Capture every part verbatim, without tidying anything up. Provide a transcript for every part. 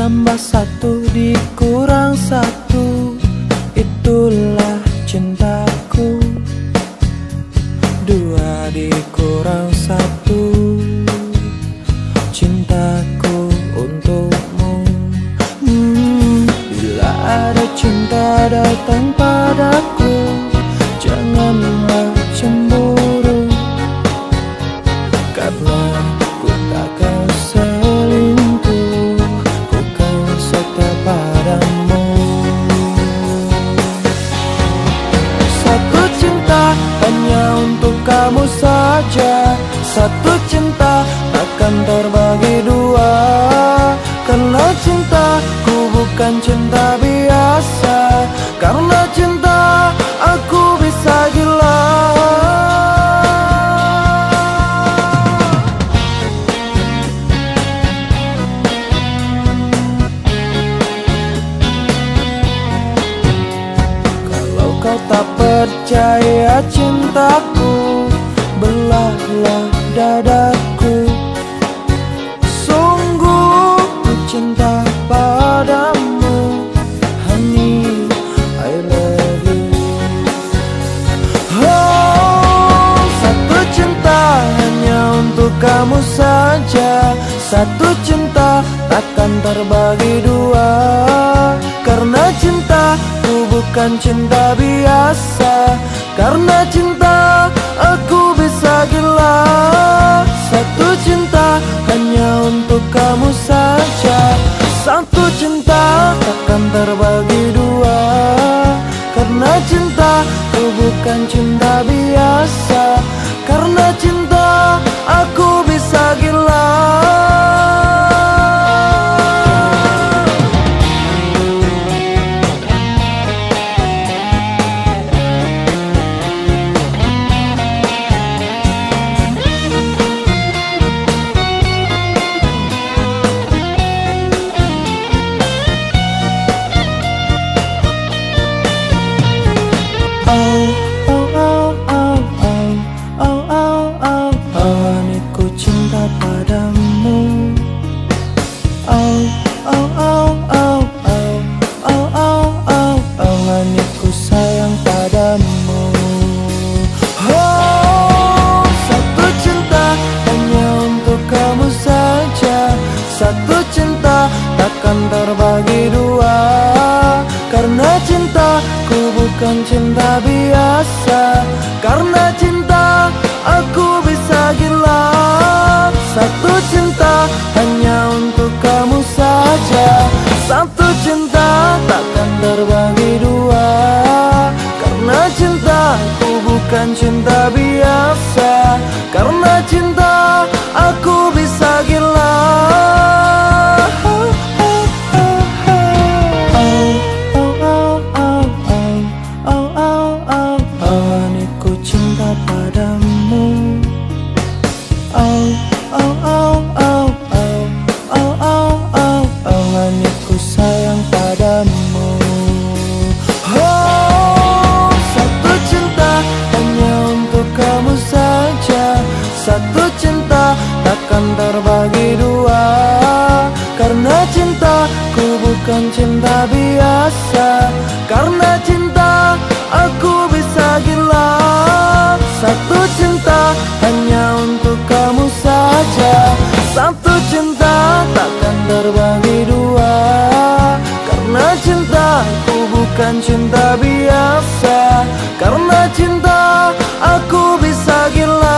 tambah satu dikurang satu, itulah cintaku. Dua dikurang satu, cintaku untukmu. hmm, Bila ada cinta datang padaku, janganlah cemburu, karena ku takkan selingkuh, ku kan setia padamu. Satu cinta hanya untuk kamu saja, satu cinta akan terbagi dua, karena cintaku bukan cinta biasa, karena cinta aku bisa gila. Kalau kau tak percaya cintaku, belahlah dadaku. Sungguh ku cinta padamu, honey, I love you. Oh, satu cinta hanya untuk kamu saja, satu cinta takkan terbagi dua, karena cintaku bukan cinta biasa, karena cinta aku bisa gila. Satu cinta hanya untuk kamu saja, satu cinta takkan terbagi dua, karena cintaku bukan cinta biasa, karena cinta aku bisa gila. Satu cinta takkan terbagi dua, karena cintaku bukan cinta biasa, karena cinta aku bisa gila. Satu cinta hanya untuk kamu saja, satu cinta takkan terbagi dua, karena cintaku bukan cinta biasa, karena cinta aku bisa gila. Satu cinta takkan terbagi dua, karena cintaku bukan cinta biasa, karena cinta aku bisa gila. Satu cinta hanya untuk kamu saja, satu cinta takkan terbagi dua, karena cintaku bukan cinta biasa, karena cinta aku bisa gila.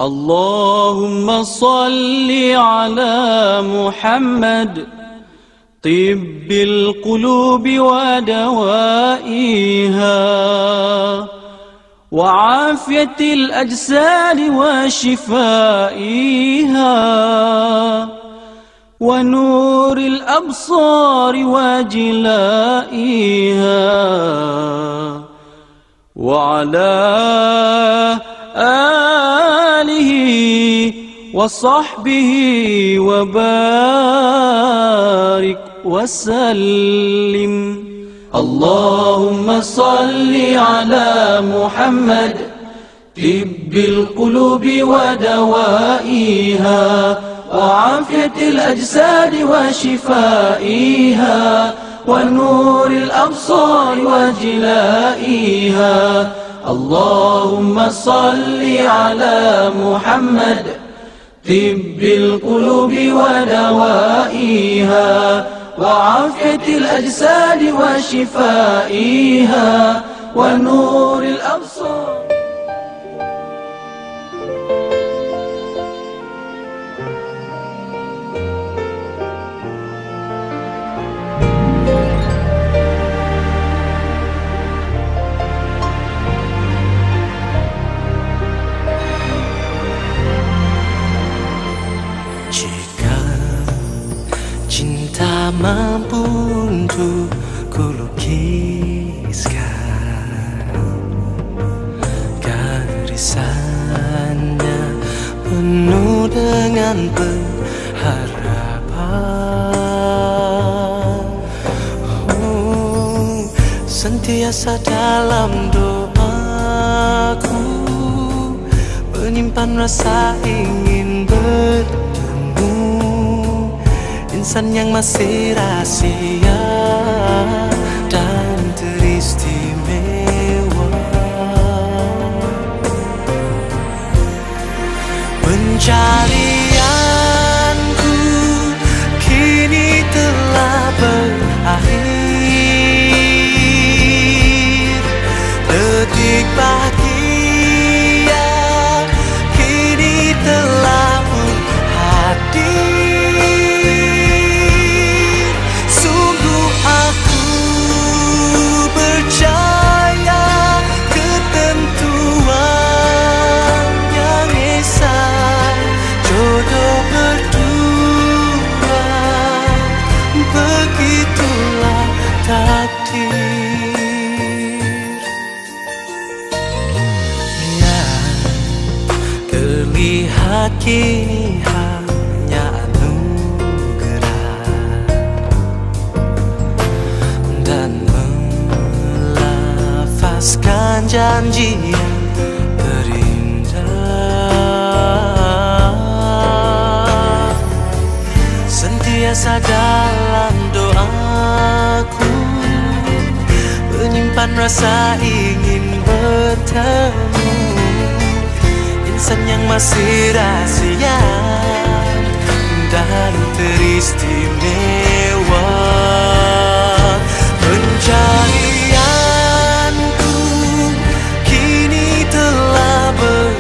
اللهم صل على محمد طب القلوب ودوائها وعافية الأجساد وشفائها ونور الأبصار وجلائها وعلى آله وصحبه وبارك وسلم. اللهم صل على محمد طب القلوب ودوائها وعافية الأجساد وشفائها ونور الأبصار وجلائها. اللهم صل على محمد طب القلوب ودوائها وعافية الأجساد وشفائها ونور الأبصار. Cinta mampu untuk kulukiskan garisannya penuh dengan pengharapan. Oh, sentiasa dalam doaku menyimpan rasa ingin bertemu insan yang masih rahasia dan teristimewa. Pencarianku kini telah berakhir. Detik bahagia kini telah pun hadir. Terlihat kini hanya anugerah dan melafazkan janji yang terindah. Sentiasa dalam doaku menyimpan rasa ingin bertemu insan yang masih rahasia dan teristimewa. Pencarianku kini telah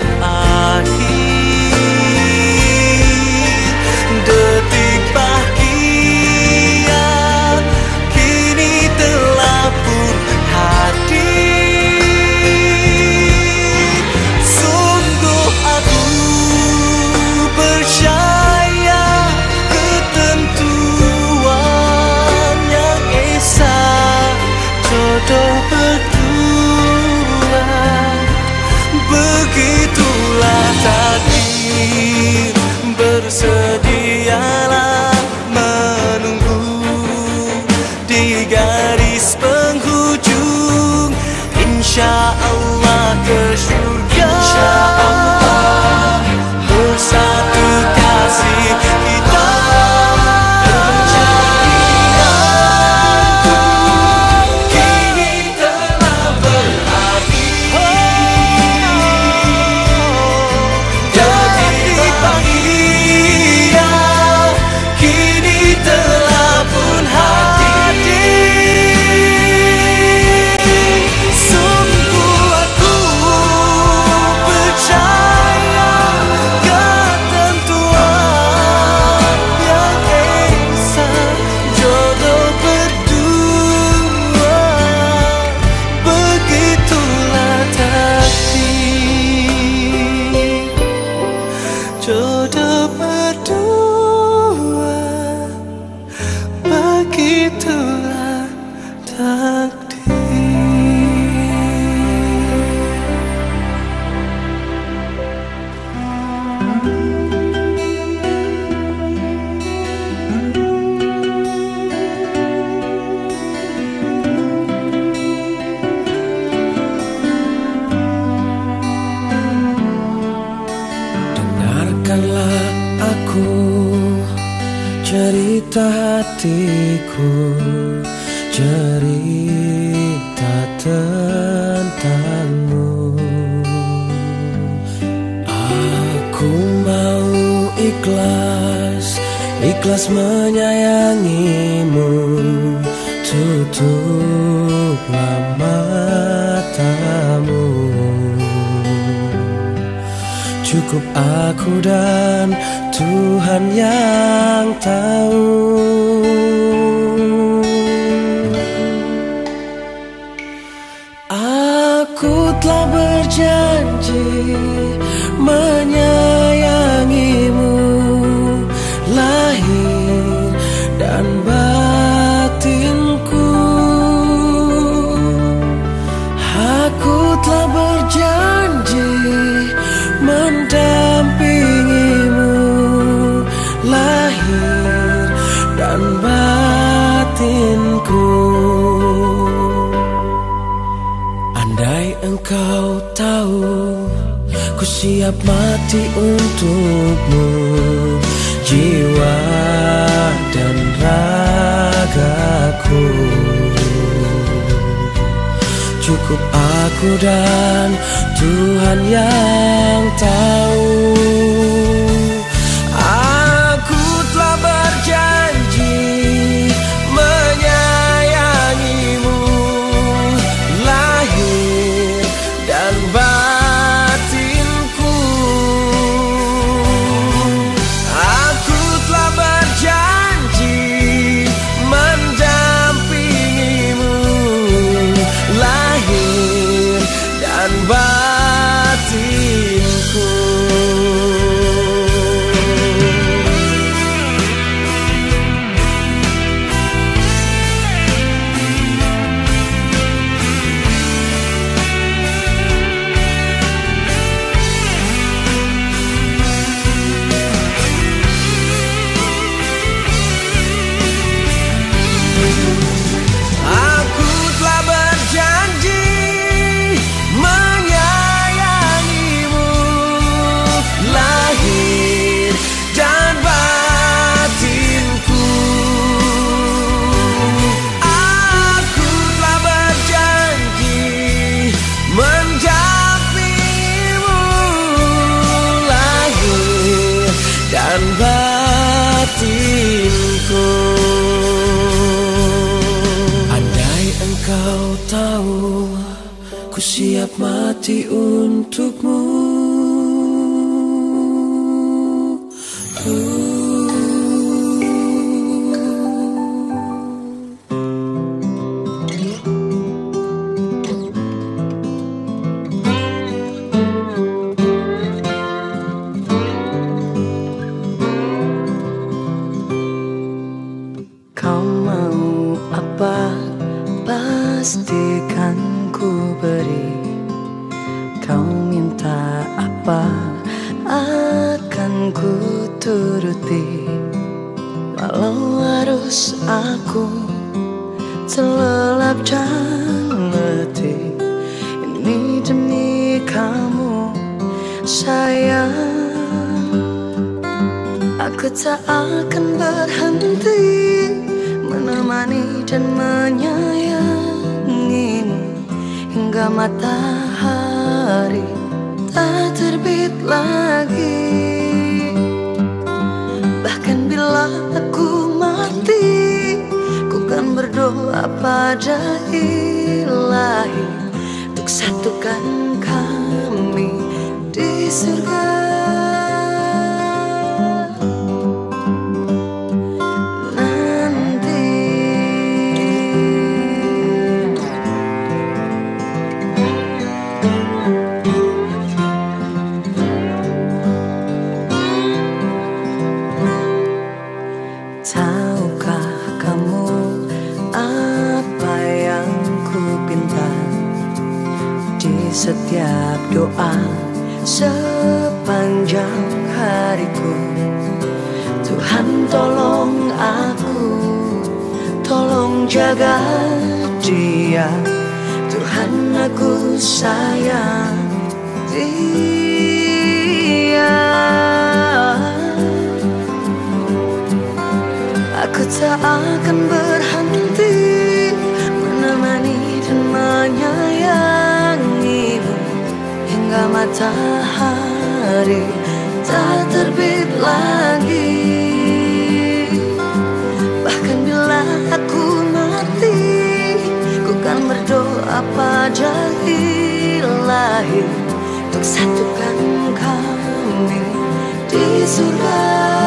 berakhir. Detik bahagia kini telah pun hadir. Sungguh aku jodoh berdua, begitulah takdir. Dengarkanlah aku cerita hatiku, cerita tentangmu. Aku mau ikhlas, ikhlas menyayangimu. Tutuplah matamu, cukup aku dan Tuhan yang tahu. Aku telah berjanji menyayangimu, lahir dan batinku. Aku telah berjanji mendampingimu, lahir dan batinku. Andai engkau tahu, ku siap mati untukmu, jiwa dan ragaku. Cukup aku dan Tuhan yang tahu. Aku telah berjanji menyayangimu, lahir dan batinku. Aku telah berjanji mendampingimu, lahir dan batinku. Aku telah berjanji menyayangimu, lahir dan batinku. Aku telah berjanji mendampingimu, lahir dan batinku. Andai engkau tahu, ku siap mati untukmu. Kau mau apa, pastikan ku beri. Kau minta apa, akan ku turuti. Walau harus aku terlelap dan letih, ini demi kamu sayang. Aku tak akan berhenti menemani dan menyayangimu hingga matahari tak terbit lagi. Bahkan bila aku mati, ku kan berdoa pada Ilahi untuk satukan kami di surga. setiap doa sepanjang hariku. Tuhan tolong aku, tolong jaga dia. Tuhan aku sayang dia. Aku tak akan berhenti menemani dan menyayangimu hingga matahari tak terbit lagi. Bahkan bila aku mati, ku kan berdoa pada Ilahi untuk satukan kami di surga.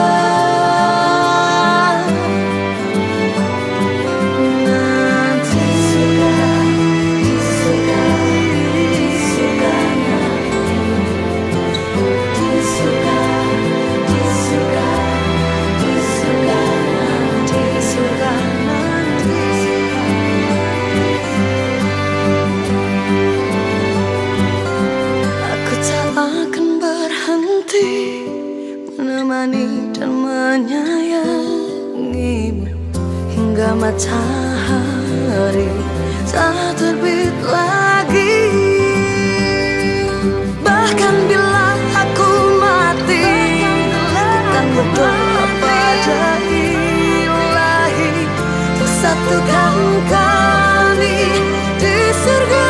Menemani dan menyayangimu hingga matahari tak terbit lagi. Bahkan bila aku mati, akan berdoa pada Ilahi untuk satukan kami di surga.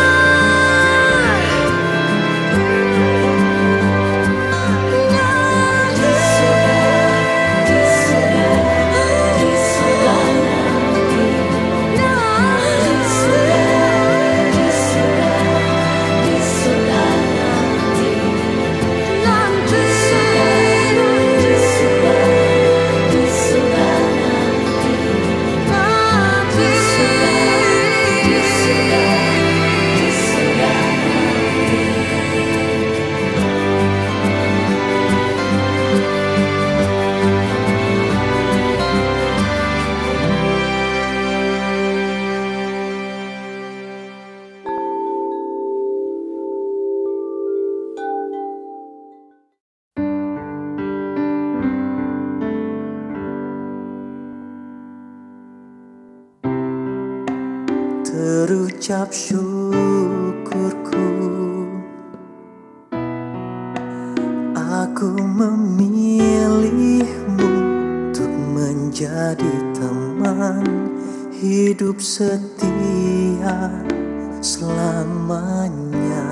Terucap syukurku, aku memilihmu untuk menjadi teman hidup setia selamanya.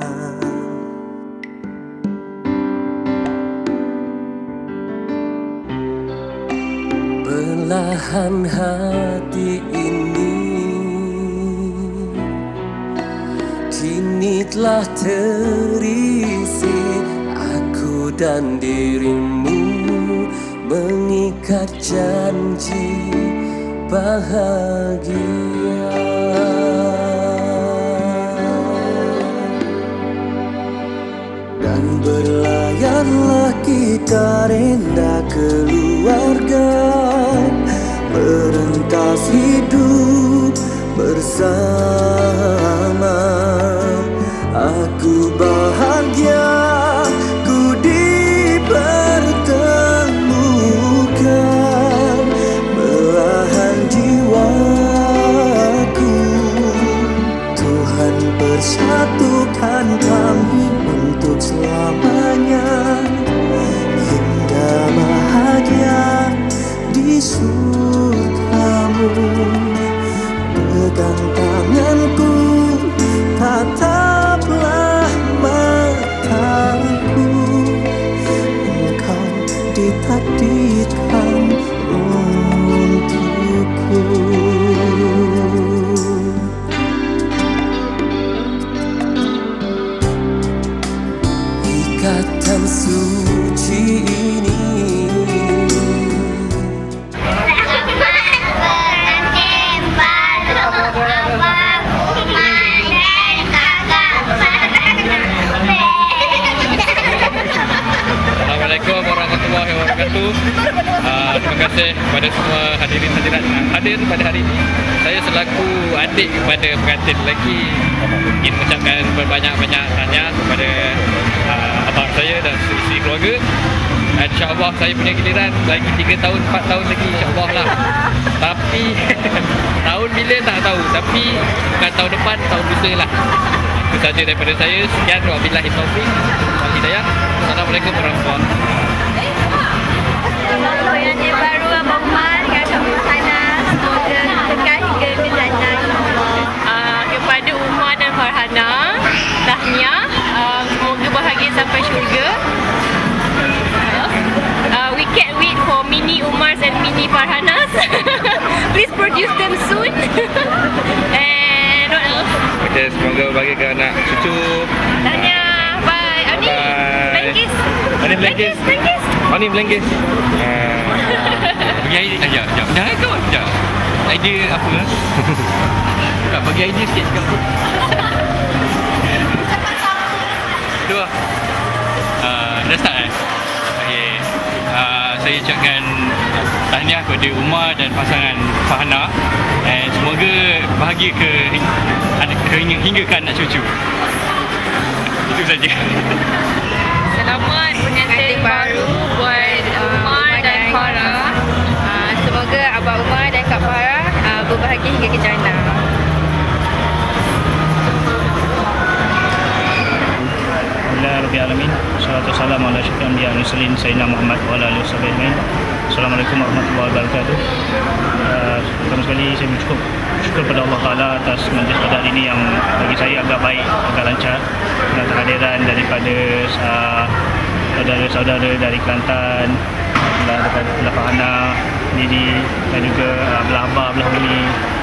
Belahan hati ini kini telah terisi, aku dan dirimu mengikat janji bahagia. Dan berlayarlah kita renda keluarga, merentas hidup bersama. Aku bahagia ku dipertemukan, belahan jiwaku. Tuhan persatukan kami untuk selamanya hingga bahagia di surgamu. Pegang tanganku wabarakatuh. Uh, terima kasih kepada semua hadirin hadirat yang hadir pada hari ini. Saya selaku adik kepada pengantin lelaki ingin mengucapkan berbanyak-banyak tahniah kepada uh, abang saya dan isteri keluarga. Dan insyaAllah saya punya giliran lagi tiga tahun, empat tahun lagi insyaAllah lah. Tapi tahun bila tak tahu. Tapi bukan tahun depan, tahun lusa lah. Itu saja daripada saya. Sekian, wabillahi taufiq wal hidayah. Assalamualaikum warahmatullahi wabarakatuh. Pengantin baru Abang Umar dengan Kak Farhana, semoga kekal hingga ke jannah. Uh, kepada Umar dan Farhana, tahniah, uh, semoga bahagia sampai syurga. Uh, we can't wait for mini Umars and mini Farhanas. Please produce them soon. And what else? Okay, semoga bahagiakan anak cucu. Tahniah, bye. Ani, Blankis. Ani Blankis. Blankis. Ani Blankis. Bagi idea, sekejap, sekejap. Jangan kau, sekejap. Idea apa lah? Tak, bagi idea sikit sekejap. Dua. Uh, dah start eh? Okay. Uh, saya ucapkan tahniah kepada Umar dan pasangan Farhana. And semoga bahagia ke hingga, hingga ke anak cucu. Itu saja. Selamat pengantin baru buat Umar dan Farah. Uh, semoga Abang Umar dan Kak Farah uh, berbahagia hingga ke jannah. Alhamdulillahirrahmanirrahim. Salatu wassalamu ala asyrafil anbiya wal mursalin sayyidina Muhammad wa ala alihi wasallam. Assalamualaikum warahmatullahi wabarakatuh. Uh, pertama sekali saya bersyukur syukur pada Allah Taala atas majlis pada hari ini yang bagi saya agak baik, agak lancar, dengan kehadiran daripada uh, saudara-saudara dari Kelantan, daripada Farhana, Didi dan juga uh, belah abah, belah umi,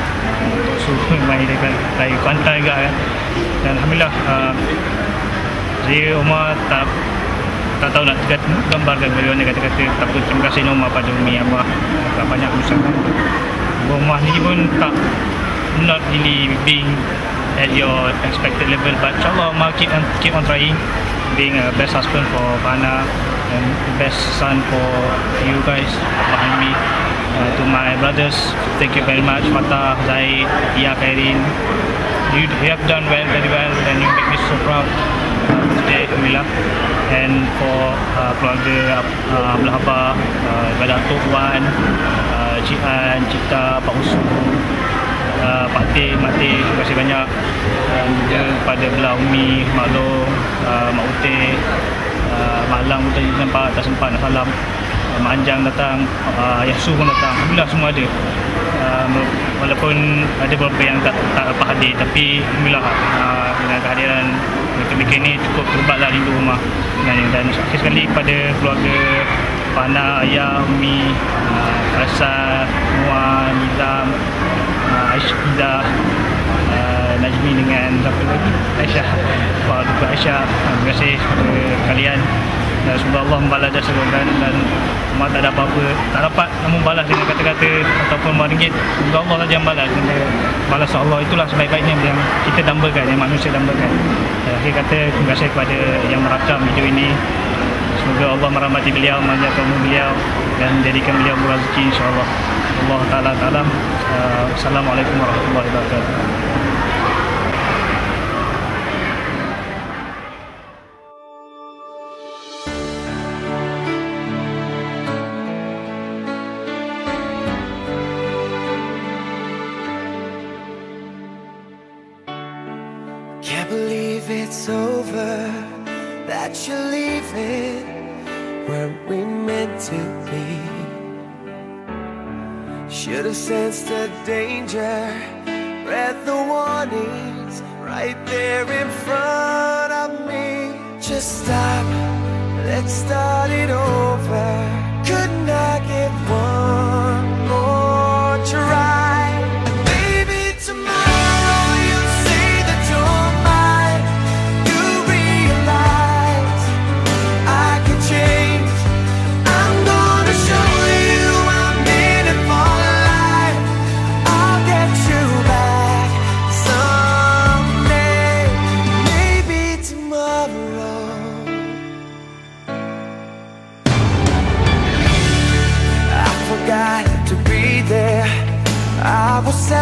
suruh main dari Kelantan juga kan. Dan alhamdulillah uh, saya Umar tak tak tahu nak gambarkan bagaimana kata-kata, tapi terima kasih Umar pada umi abah, tak banyak usahakan. Umar ni pun tak not really being at your expected level, but insyaAllah Umar keep on, keep on trying, being a best husband for Farhana and the best son for you guys behind me. Uh, to my brothers, thank you very much. Fatah, Zaid, Ia, Khairin, you, you have done well, very well, and you make me so proud today, alhamdulillah. And for uh, keluarga uh, belah abah, uh, kepada Atuk Wan, uh, Cik An, Cita, Pak Usu, uh, Pak Teh, Mak Teh, terima kasih banyak. Dan juga kepada belah Umi, Mak Long, uh, Mak Uteh, uh, Mak Lang pun tadi nampak, tak sempat nak salam. uh, Mak Anjang datang, uh, Ayah Su pun datang, alhamdulillah semua ada. Uh, walaupun ada beberapa yang tak, tak dapat hadir, tapi alhamdulillah uh, dengan kehadiran mereka ni cukup terbatlah rindu rumah. Dan, dan akhir sekali pada keluarga Farhana, Ayah, Umi, uh, Rasa, Muan, Nizam, uh, Aisyah, uh, Najmi dengan siapa lagi? Aisyah. Wah, juga Aisyah. Terima kasih kepada kalian. Dan semoga Allah membalas jasa korban, dan Umar tak ada apa-apa, tak dapat namun balas dengan kata-kata ataupun lima ringgit. Semoga Allah saja yang balas. Balas Allah itulah sebaik-baiknya yang kita dambakan, yang manusia dambakan. Dan akhir kata, terima kasih kepada yang merakam video ini. Semoga Allah merahmati beliau, menjaga umur beliau dan menjadikan beliau berzeki insya-Allah. Allah Taala taala. Uh, Assalamualaikum warahmatullahi wabarakatuh. Can't believe it's over, that you're leaving where we meant to be. Should have sensed the danger, read the warnings right there in front of me. Just stop, let's start it over. Couldn't I get one more try?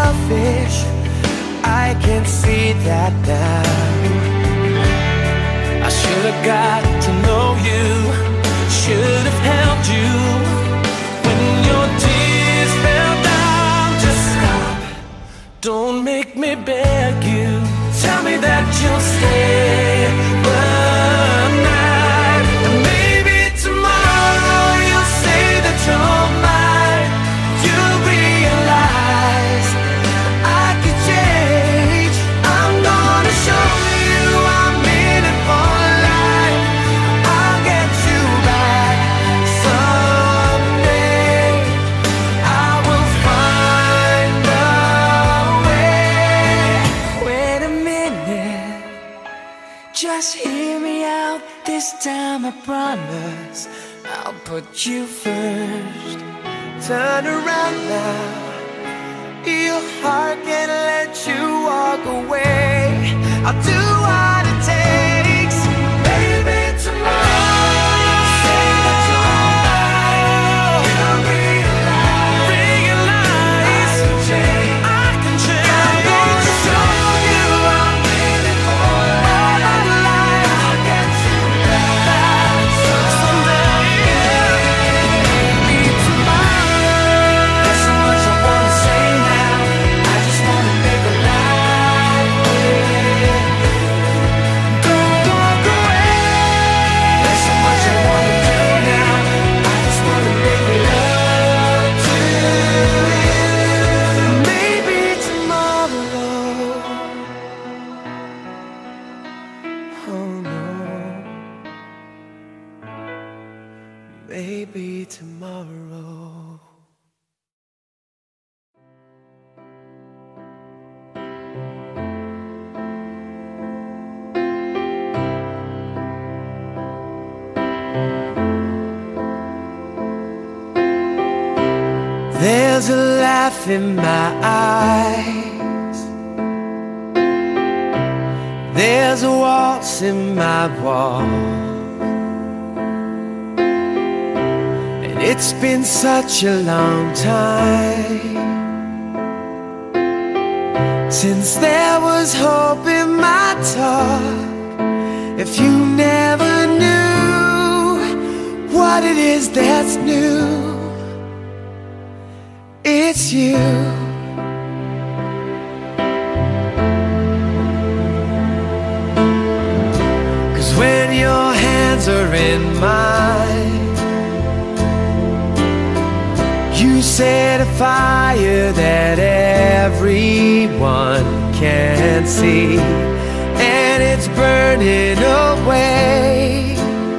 selfish, I can see that now. I should have got to know you, should have held you when your tears fell down. Just stop, don't make me beg you. Tell me that you'll stay the night, and maybe tomorrow you'll say that you're mine. You'll realize I could change. I'm gonna show you I'm in it for life. I'll get you back someday. I will find a way. Wait a minute, just hear me out. This time I promise I'll put you first. Turn around now, your heart can't let you walk away. I'll do what it takes. Baby, tomorrow say that you're mine. You'll realize, realize I can change. I can change. I'm gonna show you I'm in it for all my life. I'll get you back someday. Maybe tomorrow. There's so much I wanna say now. I just wanna make a life with you. Don't walk away. There's so much I wanna do now. I just wanna make love to you. Maybe tomorrow. Oh no. Maybe tomorrow. There's a laugh in my eyes, there's a waltz in my walk, and it's been such a long time since there was hope in my talk. If you never knew what it is that's new, it's you. Cause when your hands are in mine, you set a fire that everyone can see, and it's burning away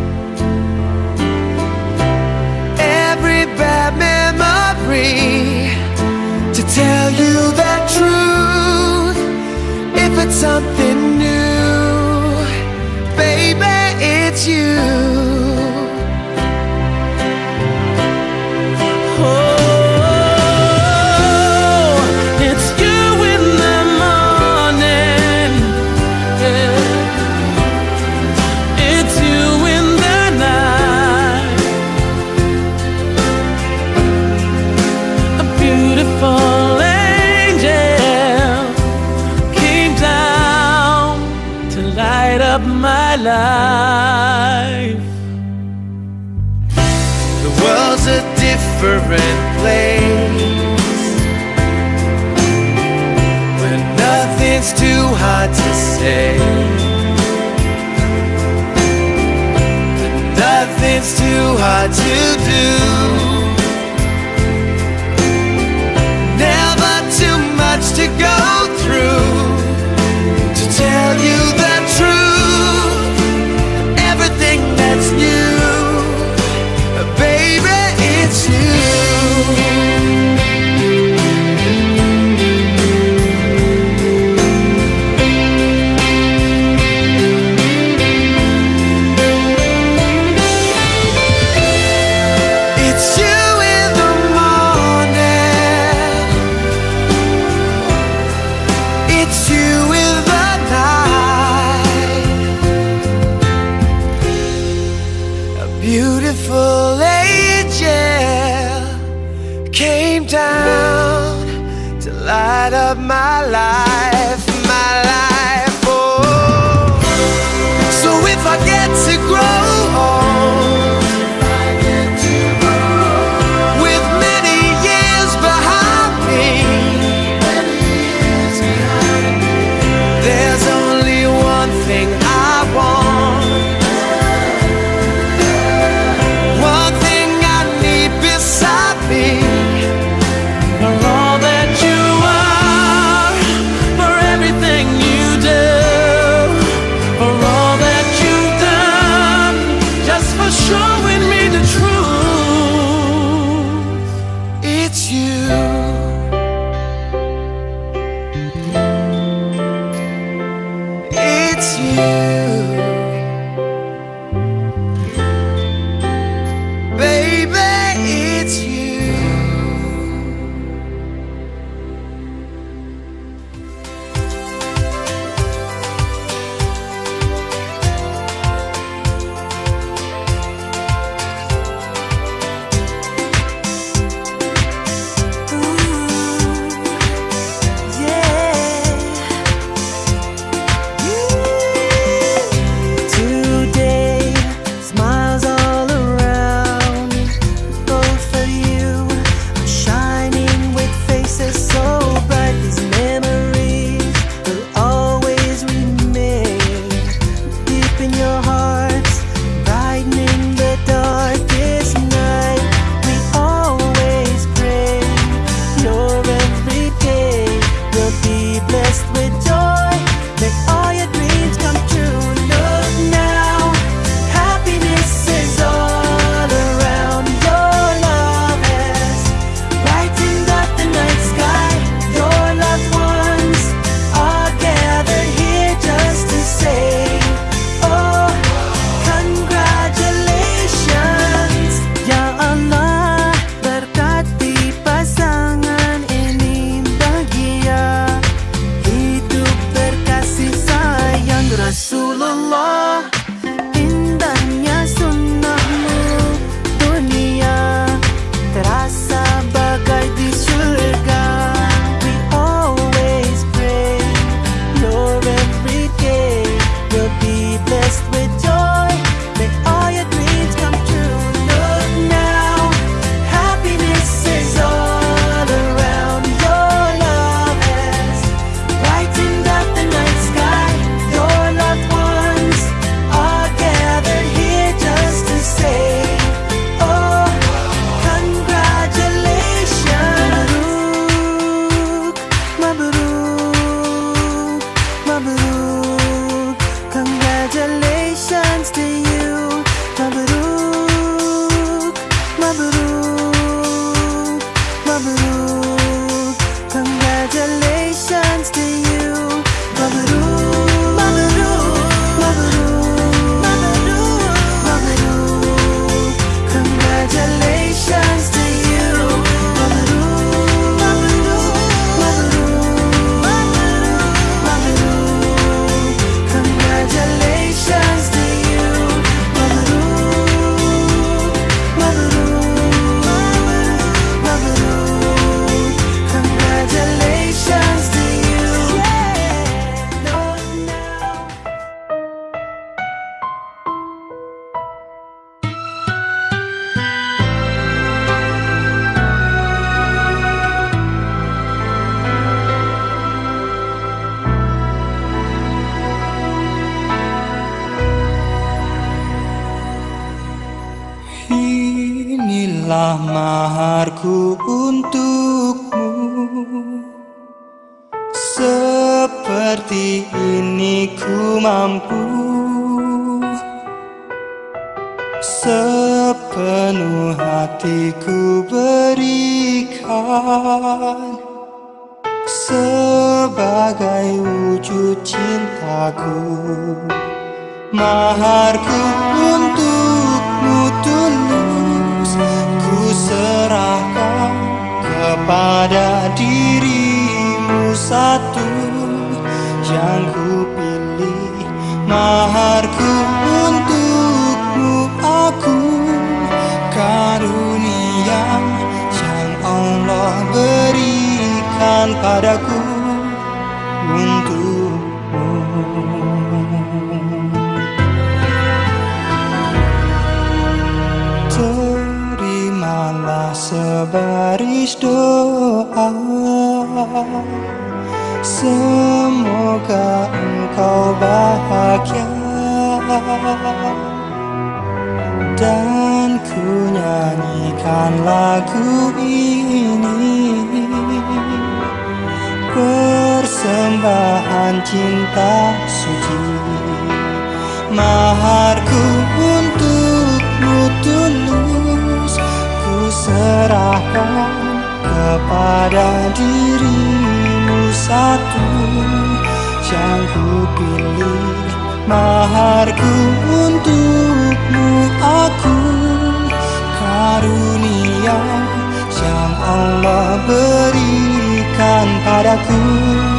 every bad memory. To tell you the truth, if it's something new, baby, it's you. Oh, it's you in the morning, yeah. It's you in the night, a beautiful my life. The world's a different place, where nothing's too hard to say, and nothing's too hard to do. Never too much to go through to tell you the truth, everything that's new, baby, it's you. It's you in the morning, it's you in the night, a beautiful angel came down to light light of my life, my life, oh. So if I get to grow old with many years behind me, there's only one thing I want, one thing I need beside me. For all that you are, for everything you do, for all that you've done, just for showing me the truth. It's you. It's you. Baby, it's you. Today, smiles all around. Both of you are shining with faces so bright. These memories will always remain deep in your hearts, brightening the darkest night. We always pray your every day will be blessed with joy. Make all your dreams come true. Look now, happiness is all around. Your love has brightened up the night sky. Your loved ones are gathered here just to say, oh, congratulations. Ya Allah, berkati pasangan ini bahagia, hidup berkasih sayang. Rasulullah, indahnya sunnahmu, dunia terasa bagai di surga. We always pray your every day will be blessed with joy. Make all your dreams come true. Look now, happiness is all around. Your love has brightened up the night sky. Your loved ones are gathered here just to say, oh, congratulations. Mabruk, mabruk, congratulations to you. Mabruk, mabruk, mabruk, congratulations to you. Mabruk, mabruk, mabruk, mabruk, mabruk, congratulations to you. Mabruk, mabruk, mabruk, mabruk, congratulations to you. Mabruk, mabruk, mabruk, congratulations to you. Lord, now. Inilah maharku untukmu. Seperti ini ku mampu, sepenuh hatiku berikan sebagai wujud cintaku. Maharku untukmu tulus, ku serahkan kepada dirimu satu yang ku pilih. Maharku untukmu aku, karunia yang Allah berikan padaku. adalah sebaris doa. Semoga engkau bahagia, dan ku nyanyikan lagu ini, persembahan cinta suci. Maharku untukmu tulus, ku serahkan kepada dirimu satu yang ku pilih. Maharku untukmu aku, karunia yang Allah berikan padaku.